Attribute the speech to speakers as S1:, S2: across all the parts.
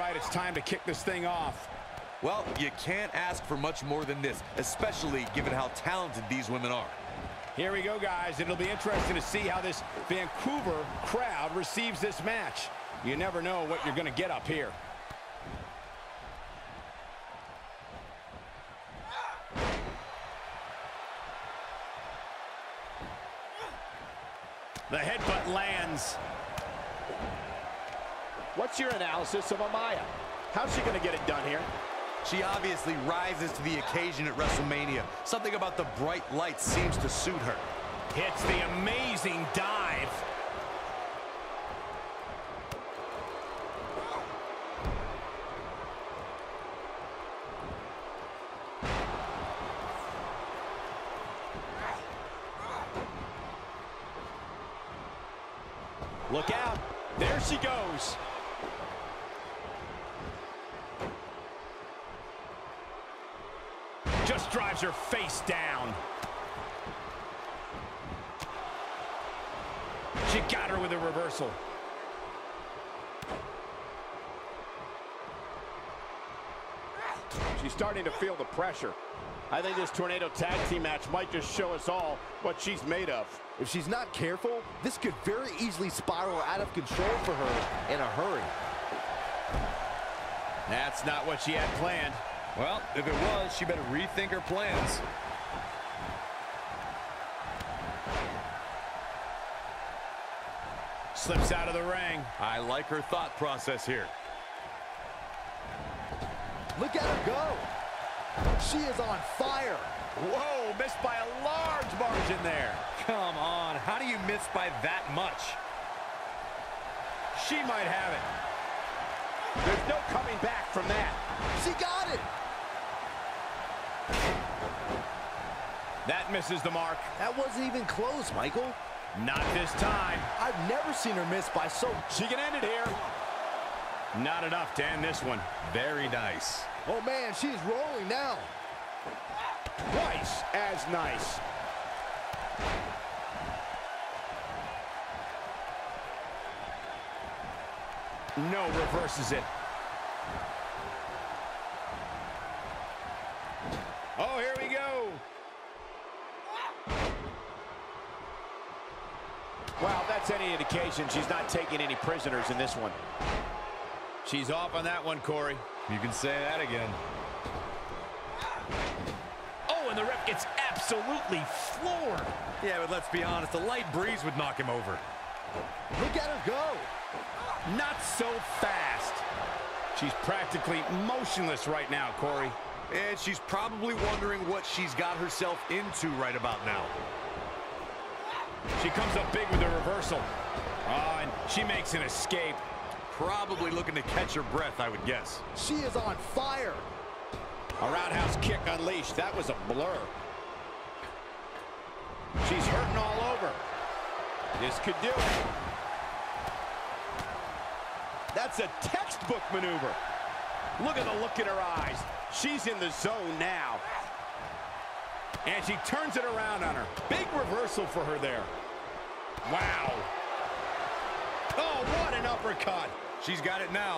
S1: right, it's time to kick this thing off.
S2: Well, you can't ask for much more than this, especially given how talented these women are.
S1: Here we go, guys. It'll be interesting to see how this Vancouver crowd receives this match. You never know what you're going to get up here. The headbutt lands.
S3: What's your analysis of Amaya? How's she going to get it done here?
S2: She obviously rises to the occasion at WrestleMania. Something about the bright lights seems to suit her.
S1: Hits the amazing dive.
S3: Look out. There she goes.
S1: Just drives her face down. She got her with a reversal.
S3: She's starting to feel the pressure. I think this Tornado Tag Team match might just show us all what she's made of.
S4: If she's not careful, this could very easily spiral out of control for her in a hurry.
S1: That's not what she had planned.
S2: Well, if it was, she better rethink her plans.
S1: Slips out of the ring.
S2: I like her thought process here.
S4: Look at her go. She is on fire.
S1: Whoa, missed by a large margin there.
S2: Come on, how do you miss by that much?
S1: She might have it.
S3: There's no coming back from that.
S4: She got it.
S1: That misses the mark.
S4: That wasn't even close, Michael.
S1: Not this time.
S4: I've never seen her miss by so...
S3: She can end it here.
S1: Not enough to end this one.
S2: Very nice.
S4: Oh, man, she's rolling now.
S3: Twice as nice.
S1: No, reverses it. Oh, here we go.
S3: Well, if that's any indication, she's not taking any prisoners in this one.
S1: She's off on that one, Corey.
S2: You can say that again.
S1: Oh, and the ref gets absolutely floored.
S2: Yeah, but let's be honest, a light breeze would knock him over.
S4: Look at her go.
S1: Not so fast. She's practically motionless right now, Corey.
S2: And she's probably wondering what she's got herself into right about now.
S1: She comes up big with a reversal. Oh, and she makes an escape.
S2: Probably looking to catch her breath, I would guess.
S4: She is on fire.
S3: A roundhouse kick unleashed. That was a blur.
S1: She's hurting all over.
S3: This could do it. That's a textbook maneuver. Look at the look in her eyes. She's in the zone now.
S1: And she turns it around on her. Big reversal for her there. Wow. Oh, what an uppercut.
S2: She's got it now.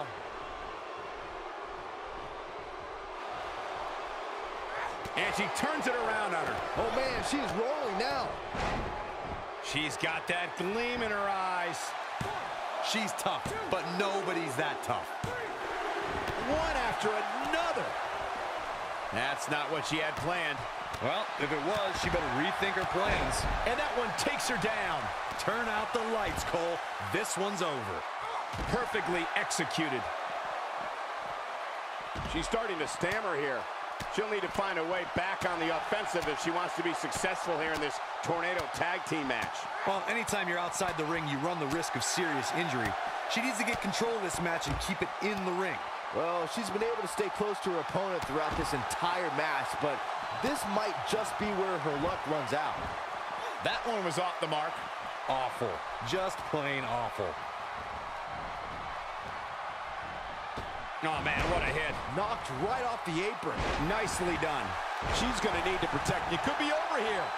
S1: And she turns it around on her.
S4: Oh, man, she's rolling now.
S1: She's got that gleam in her eyes.
S2: She's tough, but nobody's that tough.
S1: One after another. That's not what she had planned.
S2: Well, if it was, she better rethink her plans.
S1: And that one takes her down.
S2: Turn out the lights, Cole. This one's over.
S1: Perfectly executed.
S3: She's starting to stammer here. She'll need to find a way back on the offensive if she wants to be successful here in this Tornado Tag Team match.
S2: Well, anytime you're outside the ring, you run the risk of serious injury. She needs to get control of this match and keep it in the ring.
S4: Well, she's been able to stay close to her opponent throughout this entire match, but this might just be where her luck runs out.
S1: That one was off the mark.
S2: Awful. Just plain awful.
S1: Oh, man, what a hit.
S4: Knocked right off the apron.
S1: Nicely done.
S3: She's going to need to protect. You could be over here.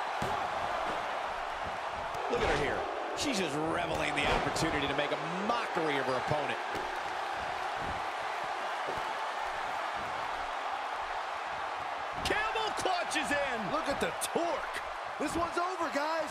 S3: Look at her here. She's just reveling the opportunity to make a mockery of her opponent.
S1: punches in.
S4: Look at the torque. This one's over, guys.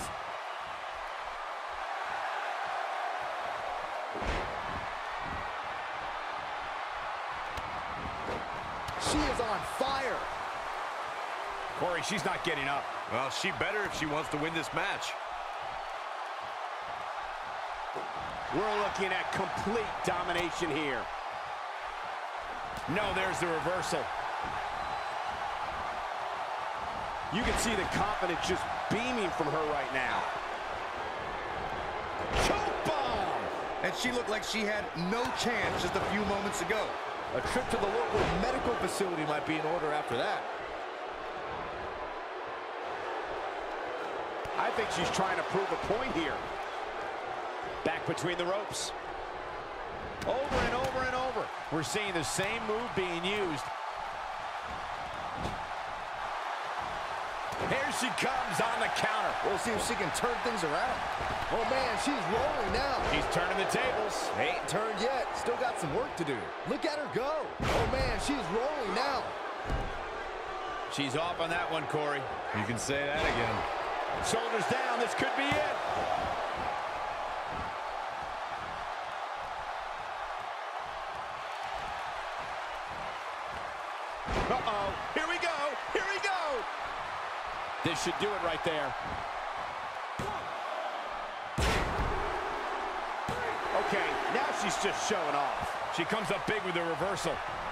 S4: She is on fire.
S1: Corey, she's not getting up.
S2: Well, she better if she wants to win this match.
S3: We're looking at complete domination here.
S1: No, there's the reversal.
S3: You can see the confidence just beaming from her right now.
S1: Choke bomb!
S2: And she looked like she had no chance just a few moments ago.
S4: A trip to the local medical facility might be in order after that.
S3: I think she's trying to prove a point here.
S1: Back between the ropes. Over and over and over. We're seeing the same move being used. Here she comes on the counter.
S4: We'll see if she can turn things around. Oh, man, she's rolling now.
S1: She's turning the tables.
S4: Ain't turned yet. Still got some work to do. Look at her go. Oh, man, she's rolling now.
S1: She's off on that one, Corey.
S2: You can say that again.
S1: Shoulders down. This could be it. Uh-oh. Here we go. Here we go. This should do it right there.
S3: Okay, now she's just showing off.
S1: She comes up big with the reversal.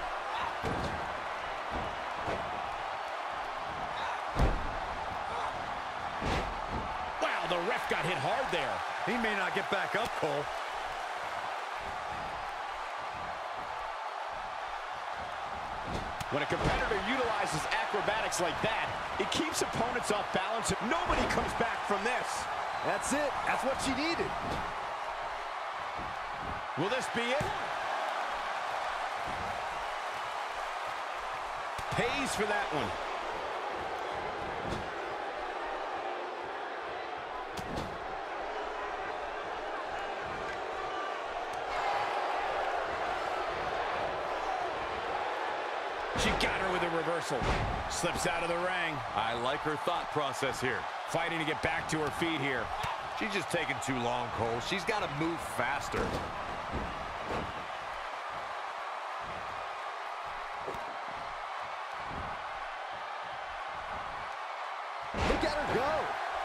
S1: Wow, the ref got hit hard there.
S2: He may not get back up, Cole.
S1: When a competitor utilizes acrobatics like that, it keeps opponents off balance. Nobody comes back from this.
S4: That's it. That's what she needed.
S1: Will this be it? Pays for that one. She got her with a reversal. Slips out of the ring.
S2: I like her thought process here.
S1: Fighting to get back to her feet here.
S2: She's just taking too long, Cole. She's got to move faster.
S4: Look at her go.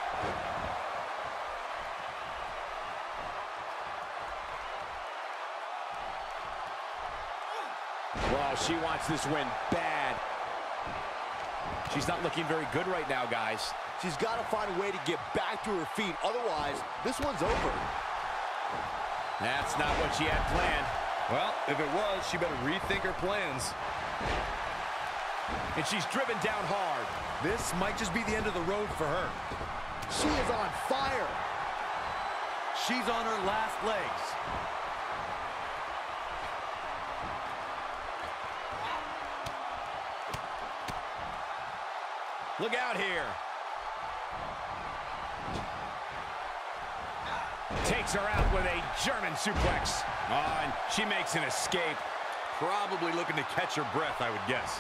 S1: Well, she wants this win bad. She's not looking very good right now, guys.
S4: She's got to find a way to get back to her feet. Otherwise, this one's over.
S1: That's not what she had planned.
S2: Well, if it was, she better rethink her plans.
S1: And she's driven down hard.
S2: This might just be the end of the road for her.
S4: She is on fire.
S2: She's on her last legs.
S1: Look out here. Takes her out with a German suplex. Oh, and she makes an escape.
S2: Probably looking to catch her breath, I would guess.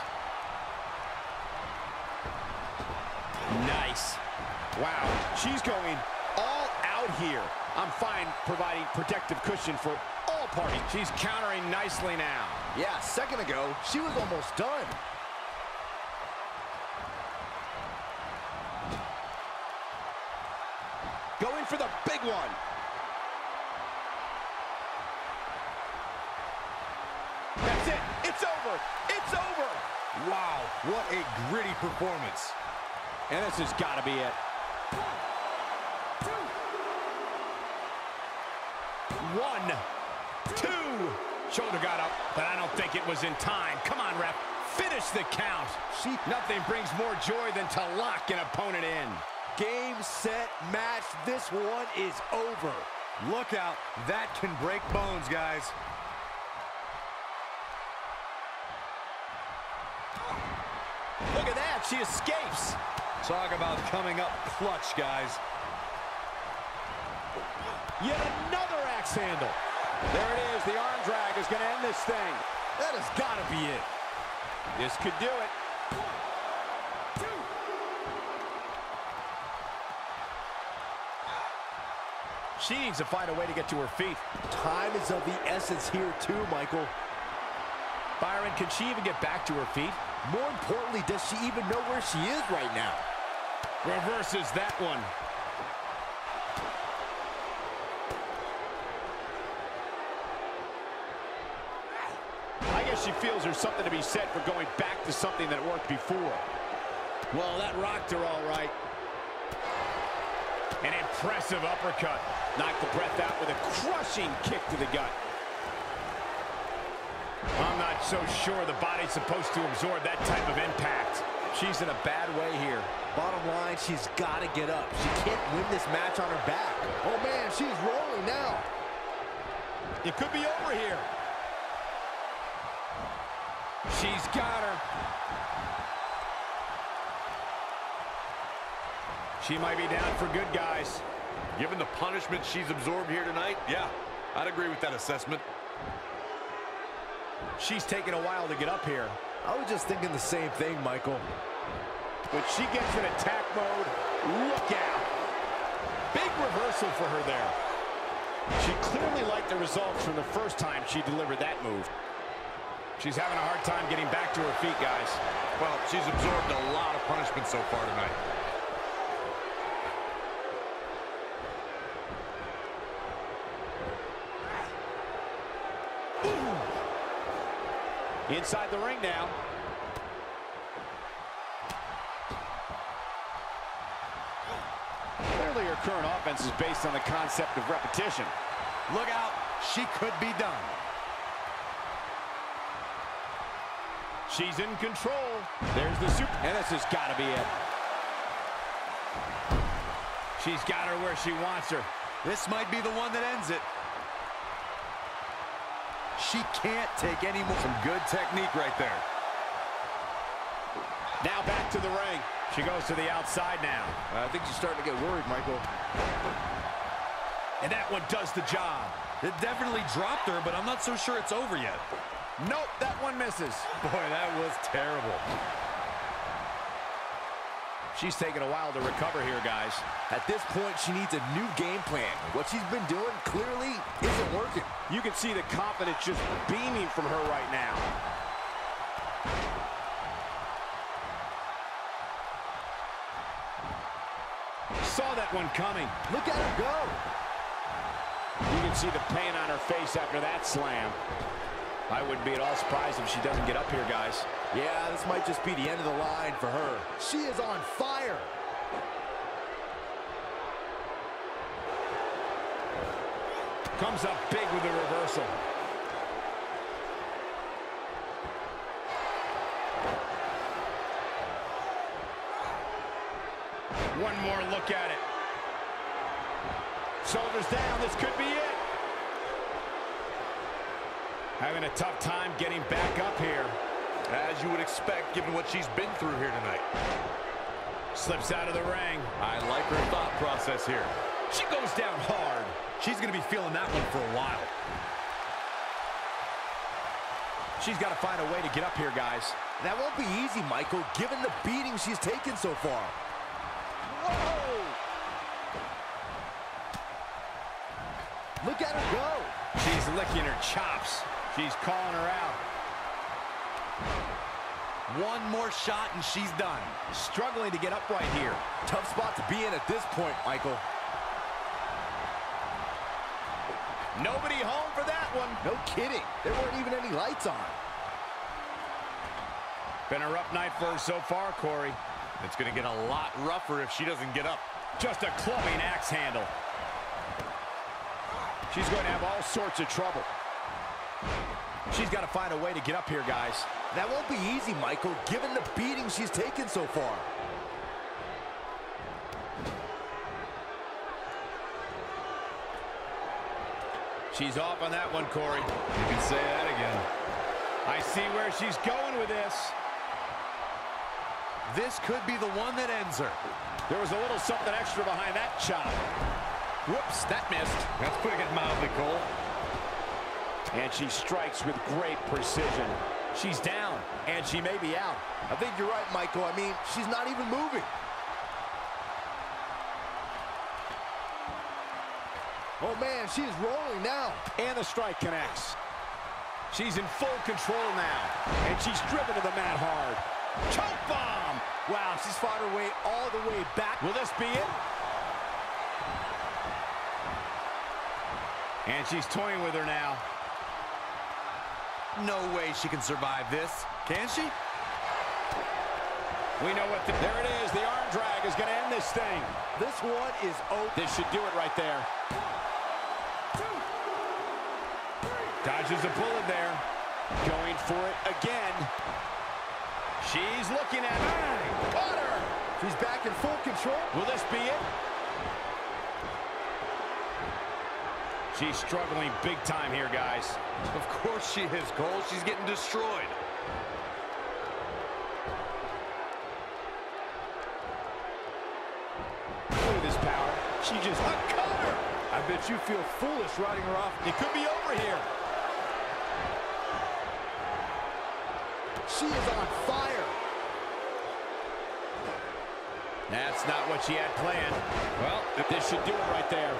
S1: Nice. Wow, she's going all out here. I'm fine providing protective cushion for all parties. She's countering nicely now.
S4: Yeah, a second ago, she was almost done.
S1: Going for the big one. That's it. It's over. It's over.
S2: Wow, what a gritty performance.
S1: And this has got to be it. 1, 2. Shoulder got up, but I don't think it was in time. Come on, ref. Finish the count. Nothing brings more joy than to lock an opponent in.
S4: Game, set, match. This one is over.
S2: Look out. That can break bones, guys.
S1: Look at that. She escapes.
S2: Talk about coming up clutch, guys.
S1: Yet another axe handle.
S3: There it is. The arm drag is going to end this thing.
S4: That has got to be it.
S1: This could do it. she needs to find a way to get to her feet.
S4: Time is of the essence here too, Michael.
S1: Byron, can she even get back to her feet?
S4: More importantly, does she even know where she is right now?
S1: Reverses that one. I guess she feels there's something to be said for going back to something that worked before. Well, that rocked her all right. An impressive uppercut. Knocked the breath out with a crushing kick to the gut. I'm not so sure the body's supposed to absorb that type of impact. She's in a bad way here.
S4: Bottom line, she's got to get up. She can't win this match on her back. Oh, man, she's rolling now.
S1: It could be over here. She's got her. She might be down for good, guys.
S2: Given the punishment she's absorbed here tonight, yeah, I'd agree with that assessment.
S1: She's taking a while to get up here.
S4: I was just thinking the same thing, Michael.
S1: When she gets in attack mode, look out. Big reversal for her there. She clearly liked the results from the first time she delivered that move. She's having a hard time getting back to her feet, guys.
S2: Well, she's absorbed a lot of punishment so far tonight.
S1: Inside the ring now. Clearly her current offense is based on the concept of repetition.
S2: Look out, she could be done.
S1: She's in control. There's the super, and this has got to be it. She's got her where she wants her.
S2: This might be the one that ends it. She can't take any more. Some good technique right there.
S1: Now back to the ring. She goes to the outside now.
S4: I think she's starting to get worried, Michael.
S1: And that one does the job.
S2: It definitely dropped her, but I'm not so sure it's over yet.
S1: Nope, that one misses.
S2: Boy, that was terrible.
S1: She's taking a while to recover here, guys.
S4: At this point, she needs a new game plan. What she's been doing clearly isn't working.
S1: You can see the confidence just beaming from her right now. Saw that one coming.
S4: Look at her go.
S1: You can see the pain on her face after that slam. I wouldn't be at all surprised if she doesn't get up here, guys.
S4: Yeah, this might just be the end of the line for her. She is on fire.
S1: Comes up big with the reversal. One more look at it. Shoulders down, this could be it. Having a tough time getting back up here.
S2: As you would expect, given what she's been through here tonight.
S1: Slips out of the ring.
S2: I like her thought process here.
S1: She goes down hard.
S2: She's going to be feeling that one for a while.
S1: She's got to find a way to get up here, guys.
S4: That won't be easy, Michael, given the beating she's taken so far. Whoa! Look at her go.
S1: She's licking her chops. She's calling her out.
S2: One more shot and she's done.
S1: Struggling to get upright here.
S4: Tough spot to be in at this point, Michael.
S1: Nobody home for that one.
S4: No kidding. There weren't even any lights on.
S1: Been a rough night for her so far, Corey.
S2: It's going to get a lot rougher if she doesn't get up.
S1: Just a clubbing axe handle. She's going to have all sorts of trouble. She's got to find a way to get up here, guys.
S4: That won't be easy, Michael, given the beating she's taken so far.
S1: She's off on that one, Corey.
S2: You can say that again.
S1: I see where she's going with this.
S2: This could be the one that ends her.
S1: There was a little something extra behind that chop. Whoops, that missed.
S2: That's putting it mildly, Cole.
S1: And she strikes with great precision. She's down, and she may be out.
S4: I think you're right, Michael. I mean, she's not even moving. Oh, man, she is rolling now.
S1: And the strike connects. She's in full control now. And she's driven to the mat hard. Choke bomb!
S4: Wow, she's fought her way all the way back.
S1: Will this be it? And she's toying with her now.
S2: No way she can survive this. Can she?
S1: We know what there it is. The arm drag is going to end this thing.
S4: This one is open.
S1: This should do it right there. Dodges a bullet there. Going for it again. She's looking at her. Caught her.
S4: She's back in full control.
S1: Will this be it? She's struggling big time here, guys.
S2: Of course she is, Cole. She's getting destroyed.
S1: Look at this power. She just caught her.
S4: I bet you feel foolish riding her off.
S1: It could be over here.
S4: She is on fire.
S1: That's not what she had planned. Well, this should do it right there.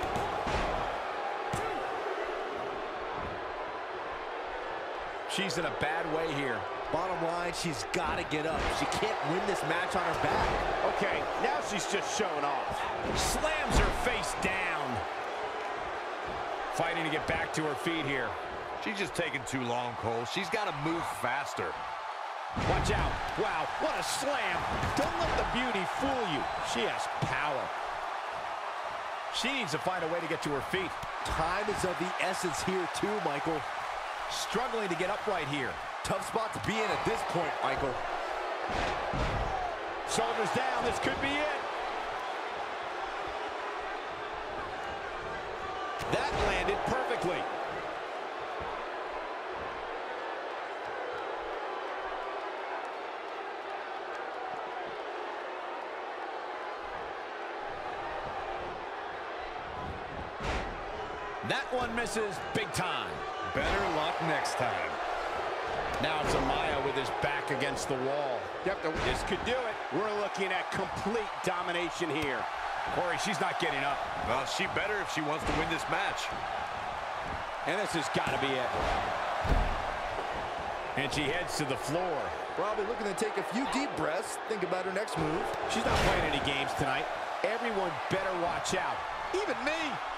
S1: She's in a bad way here.
S4: Bottom line, she's got to get up. She can't win this match on her back.
S3: Okay, now she's just showing off.
S1: Slams her face down. Fighting to get back to her feet here.
S2: She's just taking too long, Cole. She's got to move faster.
S1: Watch out. Wow, what a slam. Don't let the beauty fool you. She has power. She needs to find a way to get to her feet.
S4: Time is of the essence here too, Michael.
S1: Struggling to get upright here.
S4: Tough spot to be in at this point, Michael.
S1: Shoulders down, this could be it. That landed perfectly. That one misses big time.
S2: Better luck next time.
S1: Now it's Amaya with his back against the wall.
S3: Yep,
S1: This could do it.
S3: we're looking at complete domination here.
S1: Corey, she's not getting up.
S2: Well, she better if she wants to win this match.
S1: And this has got to be it. And she heads to the floor.
S4: Probably looking to take a few deep breaths. Think about her next move.
S1: She's not playing any games tonight. Everyone better watch out. Even me.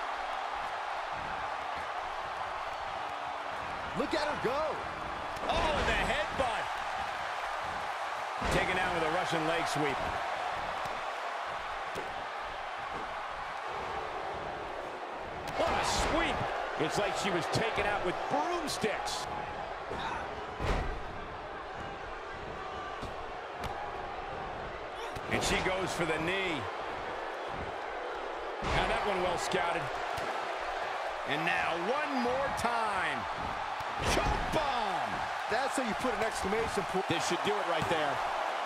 S4: Look at her go.
S1: Oh, and the headbutt. Taken down with a Russian leg sweep. What a sweep. It's like she was taken out with broomsticks. And she goes for the knee. Now that one well scouted. And now one more time. Choke bomb!
S4: That's how you put an exclamation point.
S1: This should do it right there.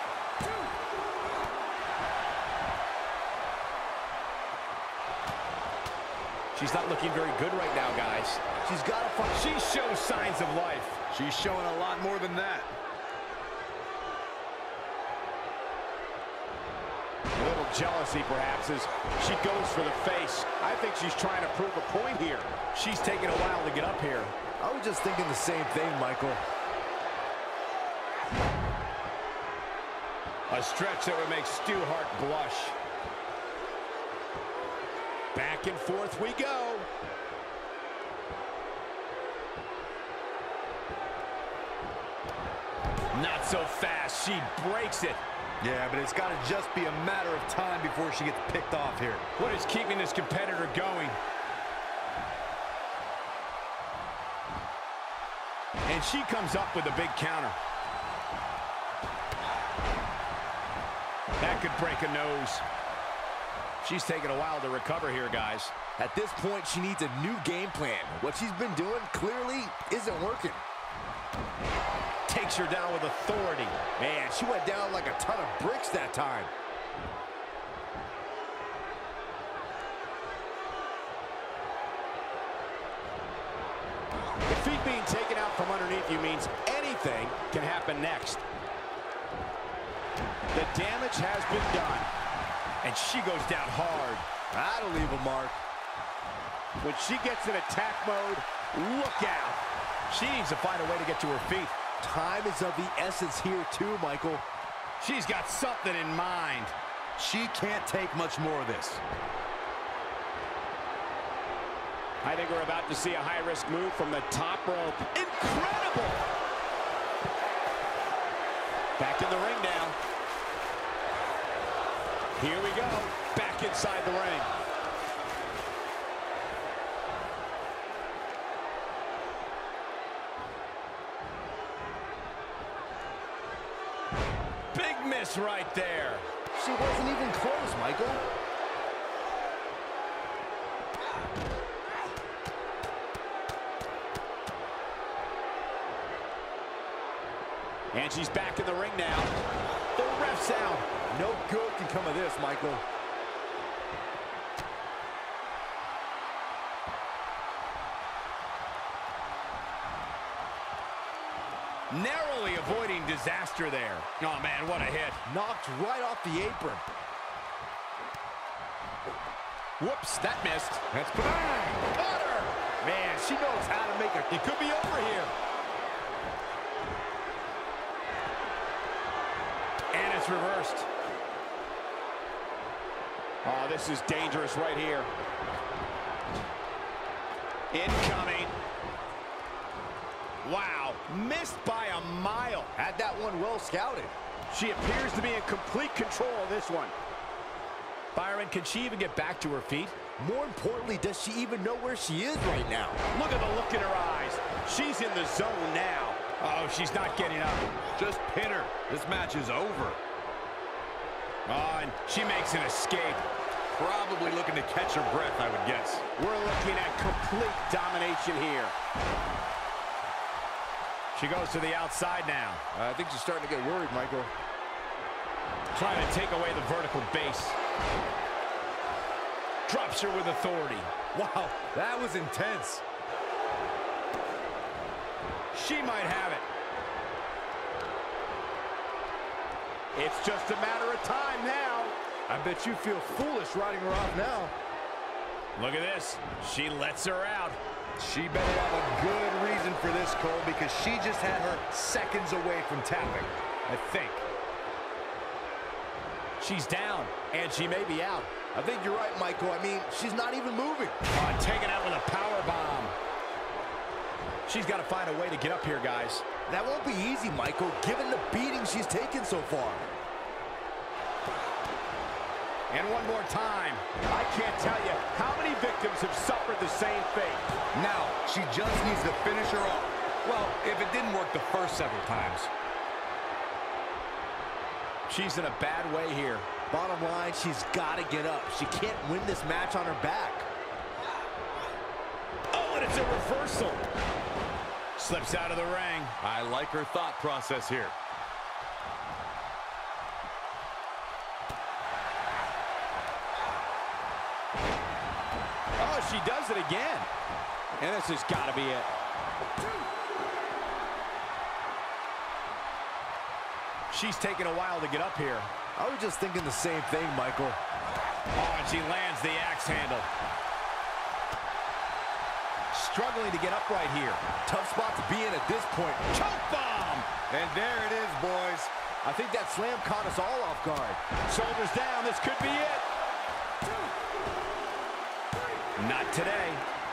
S1: She's not looking very good right now, guys.
S4: She's got to find.
S1: She shows signs of life.
S2: She's showing a lot more than that.
S1: A little jealousy, perhaps, as she goes for the face.
S3: I think she's trying to prove a point here.
S1: She's taking a while to get up here.
S4: I was just thinking the same thing, Michael.
S1: A stretch that would make Stu Hart blush. Back and forth we go. Not so fast. She breaks it.
S2: Yeah, but it's got to just be a matter of time before she gets picked off here.
S1: What is keeping this competitor going? And she comes up with a big counter. That could break a nose. She's taking a while to recover here, guys.
S4: At this point, she needs a new game plan. What she's been doing clearly isn't working.
S1: Takes her down with authority.
S4: Man, she went down like a ton of bricks that time.
S1: The feet being taken out from underneath you means anything can happen next. The damage has been done. And she goes down hard.
S4: That'll leave a mark.
S1: When she gets in attack mode, look out.
S2: She needs to find a way to get to her feet.
S4: Time is of the essence here too, Michael.
S2: She's got something in mind. She can't take much more of this.
S1: I think we're about to see a high-risk move from the top rope. Incredible! Back in the ring now. Here we go. Back inside the ring.
S2: Big miss right there.
S4: She wasn't even close, Michael.
S1: And she's back in the ring now.
S4: The ref's out. No good can come of this, Michael.
S2: Narrowly avoiding disaster there. Oh, man, what a hit.
S4: Knocked right off the apron.
S1: Whoops, that missed.
S2: That's bang!
S4: Got her! Man, she knows how to make
S1: It could be over here.
S2: And it's reversed.
S1: Oh, this is dangerous right here. Incoming. Wow, missed by a mile.
S4: Had that one well scouted.
S1: She appears to be in complete control of this one.
S2: Byron, can she even get back to her feet?
S4: More importantly, does she even know where she is right now?
S1: Look at the look in her eyes. She's in the zone now.
S2: Oh, she's not getting up. Just pin her. This match is over. Oh, and she makes an escape. Probably looking to catch her breath, I would guess.
S1: We're looking at complete domination here.
S2: She goes to the outside now.
S4: I think she's starting to get worried, Michael.
S2: Trying to take away the vertical base. Drops her with authority. Wow, that was intense. She might have it.
S1: It's just a matter of time now.
S4: I bet you feel foolish riding her off now.
S2: Look at this. She lets her out. She better have a good reason for this, Cole, because she just had her seconds away from tapping, I think. She's down, and she may be out.
S4: I think you're right, Michael. I mean, she's not even moving.
S2: Taken out with a power bomb. She's got to find a way to get up here, guys.
S4: That won't be easy, Michael, given the beating she's taken so far.
S2: And one more time.
S1: I can't tell you how many victims have suffered the same fate.
S2: Now, she just needs to finish her off. Well, if it didn't work the first several times. She's in a bad way here.
S4: Bottom line, she's got to get up. She can't win this match on her back.
S2: Oh, and it's a reversal. Slips out of the ring. I like her thought process here.
S1: Oh, she does it again. And this has got to be it.
S2: She's taking a while to get up here.
S4: I was just thinking the same thing, Michael.
S2: Oh, and she lands the axe handle. Struggling to get up right here.
S4: Tough spot to be in at this point.
S2: Choke bomb! And there it is, boys.
S4: I think that slam caught us all off guard.
S1: Shoulders down, this could be it.
S2: Not today.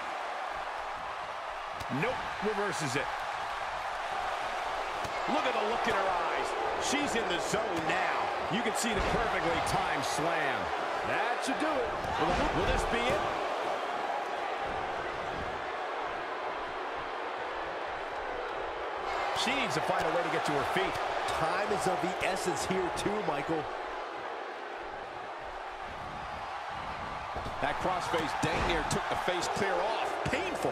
S2: Nope, reverses it.
S1: Look at the look in her eyes. She's in the zone now. You can see the perfectly timed slam.
S4: That should do it.
S1: Will this be it?
S2: She needs to find a way to get to her feet.
S4: Time is of the essence here too, Michael.
S1: That crossface dang near took the face clear off. Painful.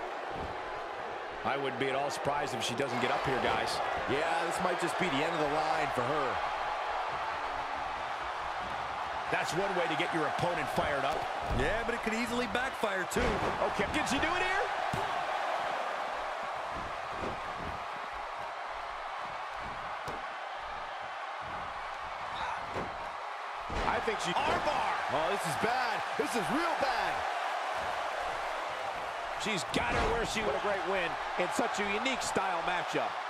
S2: I wouldn't be at all surprised if she doesn't get up here, guys.
S4: Yeah, this might just be the end of the line for her.
S2: That's one way to get your opponent fired up. Yeah, but it could easily backfire, too.
S1: Okay, can she do it here? I think she...
S2: Armbar!
S4: Oh, this is bad. This is real bad.
S5: She's got her where she... What a great win in such a unique style matchup.